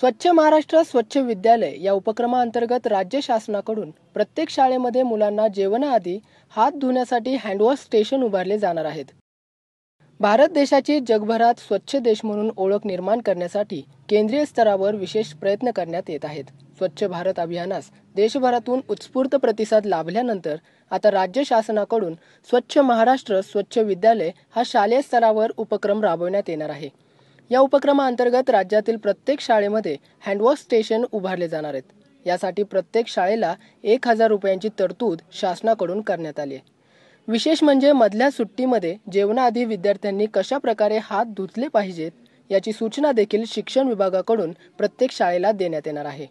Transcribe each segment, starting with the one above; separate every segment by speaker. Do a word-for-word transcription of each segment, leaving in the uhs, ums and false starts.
Speaker 1: स्वच्छ महाराष्ट्र स्वच्छ विद्यालय या उपक्रमाअंतर्गत राज्य शासनाकडून प्रत्येक शाळेमध्ये मुलांना जेवणाआधी हात धुण्यासाठी हँडवॉश स्टेशन उभारले जाणार आहेत। भारत देशाची जगभरात स्वच्छ देश म्हणून ओळख निर्माण करण्यासाठी केंद्रीय स्तरावर विशेष प्रयत्न करण्यात येत आहेत। स्वच्छ भारत अभियानास देशभरातून उत्स्फूर्त प्रतिसाद लाभल्यानंतर आता राज्य शासनाकडून स्वच्छ महाराष्ट्र स्वच्छ विद्यालय हा शालेय स्तरावर उपक्रम राबवण्यात येणार आहे। या उपक्रमाअंतर्गत राज्यातील प्रत्येक शाळेमध्ये हँडवॉश स्टेशन उभारले जाणार आहेत। यासाठी प्रत्येक शाळेला एक हजार रुपयांची तरतूद शासनाकडून करण्यात आली आहे। विशेष म्हणजे मधल्या सुट्टीमध्ये जेवणाआधी विद्यार्थ्यांनी कशा प्रकारे हात धुतले पाहिजेत याची सूचना देखील शिक्षण विभागाकडून प्रत्येक शाळेला देण्यात येणार आहे।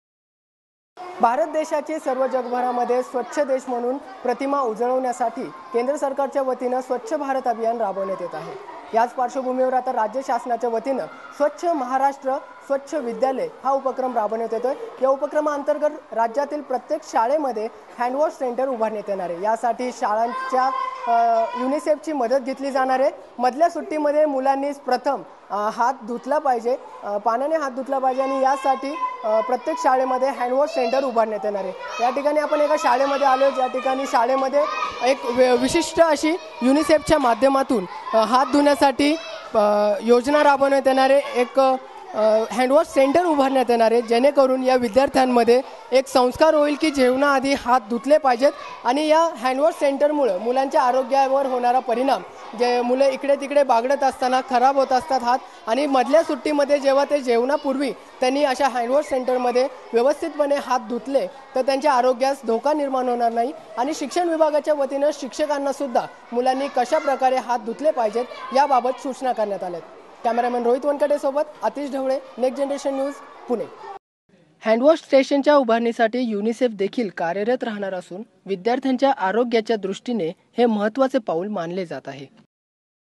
Speaker 1: भारत देशाची सर्व जगभरामध्ये स्वच्छ देश म्हणून प्रतिमा उजळवण्यासाठी केंद्र सरकारच्या वतीने स्वच्छ भारत अभियान राबवण्यात येत आहे। याच पार्श्वभूमीवर आता राज्य शासनाच्या वतीने स्वच्छ महाराष्ट्र स्वच्छ विद्यालय हा उपक्रम राबवण्यात येतोय। या उपक्रमाअंतर्गत राज्यातील प्रत्येक शाळेमध्ये हँडवॉश सेंटर उभारण्यात येणार आहे। यासाठी शाळांच्या युनिसेफची मदत घेतली जाणार आहे। मधल्या सुट्टीमध्ये मुलांनी प्रथम हात धुतला पाहिजे, पाण्याने हात धुतला पाहिजे आणि यासाठी प्रत्येक शाळेमध्ये हँडवॉश सेंटर उभारण्यात येणार आहे। या ठिकाणी आपण एका शाळेमध्ये आलो, ज्या ठिकाणी शाळेमध्ये एक विशिष्ट अशी युनिसेफच्या माध्यमातून हात धुण्यासाठी योजना राबवण्यात येणार आहे। एक हँडवॉश सेंटर उभारण्यात येणार आहे, जेणेकरून या विद्यार्थ्यांमध्ये एक संस्कार होईल की जेवणाआधी हात धुतले पाहिजेत। आणि या हँडवॉश सेंटरमुळे मुलांच्या आरोग्यावर होणारा परिणाम, जे मुलं इकडे तिकडे बागडत असताना खराब होत असतात हात, आणि मधल्या सुट्टीमध्ये जेव्हा ते जेवणापूर्वी त्यांनी अशा हँडवॉश सेंटरमध्ये व्यवस्थितपणे हात धुतले तर त्यांच्या आरोग्यास धोका निर्माण होणार नाही। आणि शिक्षण विभागाच्या वतीने शिक्षकांना सुद्धा मुलांनी कशा प्रकारे हात धुतले पाहिजेत याबाबत सूचना करण्यात आल्या। कॅमेरामॅन रोहित वनकडे सोबत Atish Dhawale, next generation news, Pune. Handwash स्टेशनच्या उभारणीसाठी युनिसेफ देखील कार्यरत राहणार असून विद्यार्थ्यांच्या आरोग्याच्या दृष्टीने हे महत्त्वाचे पाऊल मानले जात आहे।